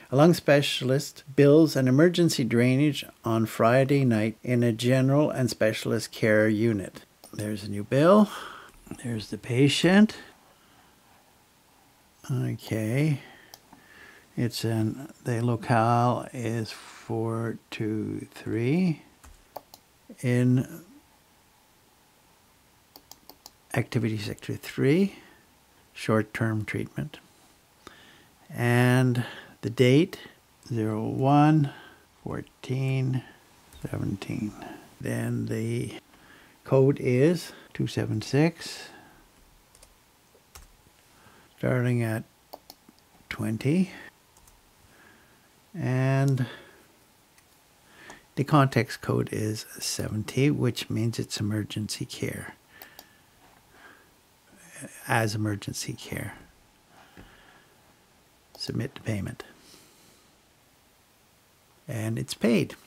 A lung specialist bills an emergency drainage on Friday night in a general and specialist care unit. There's a new bill. There's the patient. Okay. The locale is 423 in activity sector 3, short-term treatment. And the date 01/14/17. Then the code is 276, starting at 20. And the context code is 70, which means it's emergency care. As emergency care. Submit the payment. And it's paid.